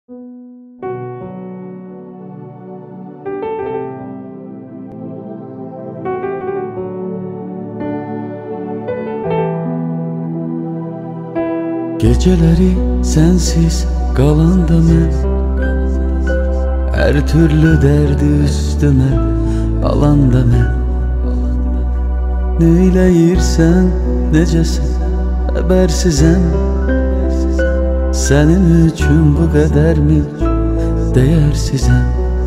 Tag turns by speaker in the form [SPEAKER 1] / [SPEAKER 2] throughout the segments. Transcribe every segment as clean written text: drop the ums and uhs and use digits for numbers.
[SPEAKER 1] Geceleri sensiz qalanda mən, hər türlü dərdi üstümə alanda mən. Neyləyirsən, necəsən, xəbərsizəm. Sənin üçün bu qədərmi dəyərsizəm.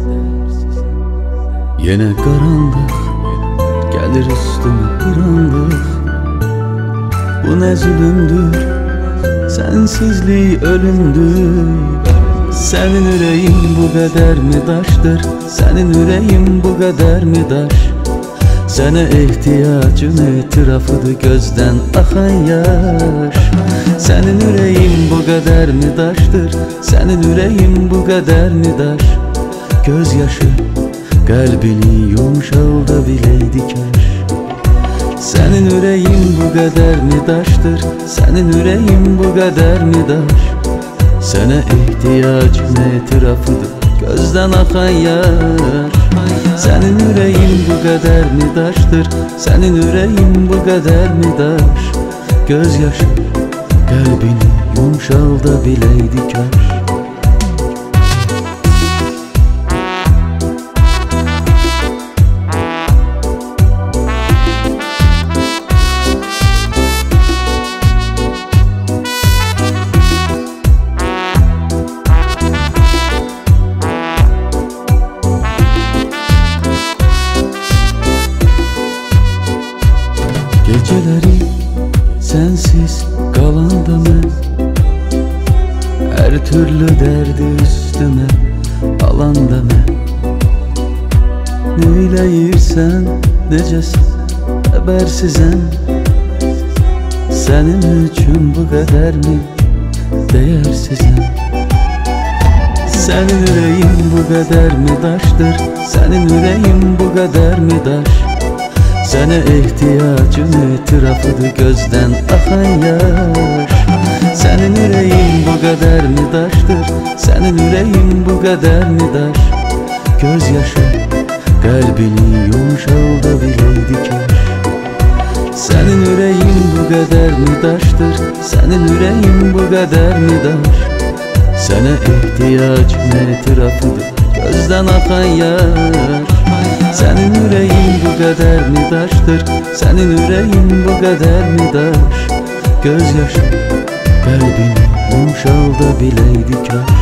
[SPEAKER 1] Yenə qaranlıq gəlir üstümə bir anlıq. Bu nə zülümdür, sensizlik ölümdür. Senin yüreğin bu kadar mı daştır? Senin yüreğin bu kadar mı daş? Sana ihtiyacım etrafıdır gözden akan yaş. Senin yüreğin bu kadar mı daştır? Senin yüreğin bu kadar mı daş? Gözyaşı kalbini yumuşalda bileydi kaş. Senin yüreğin bu kadar mı daştır? Senin yüreğin bu kadar mı daş? Sana ihtiyacım etrafıdır gözden akan yaş. Senin yüreğin bu kadar mı daştır? Senin yüreğin bu kadar mı daş? Gözyaşı kalbini yumuşalda bileydi kaş. Geceleri sensiz qalanda mən, hər türlü dərdi üstümə alanda mən. Neyləyirsən, necəsən, xəbərsizəm. Sənin üçün bu qədərmi dəyərsizəm. Sənin yüreğin bu kadar mı daştır? Senin yüreğin bu kadar mı daş? Sana ihtiyacım etrafıdır gözden akan yaş. Senin yüreğin bu kadar mı daştır? Senin yüreğin bu kadar mı daş? Gözyaşı kalbini yumuşalda bileydi kaş. Senin yüreğin bu kadar mı daştır? Senin yüreğin bu kadar mı daş? Sana ihtiyacım etrafıdır gözden akan yaş. Senin yüreğin bu kadar mı daştır? Senin yüreğin bu kadar mı daş? Gözyaşı kalbini yumuşalda bileydi kaş.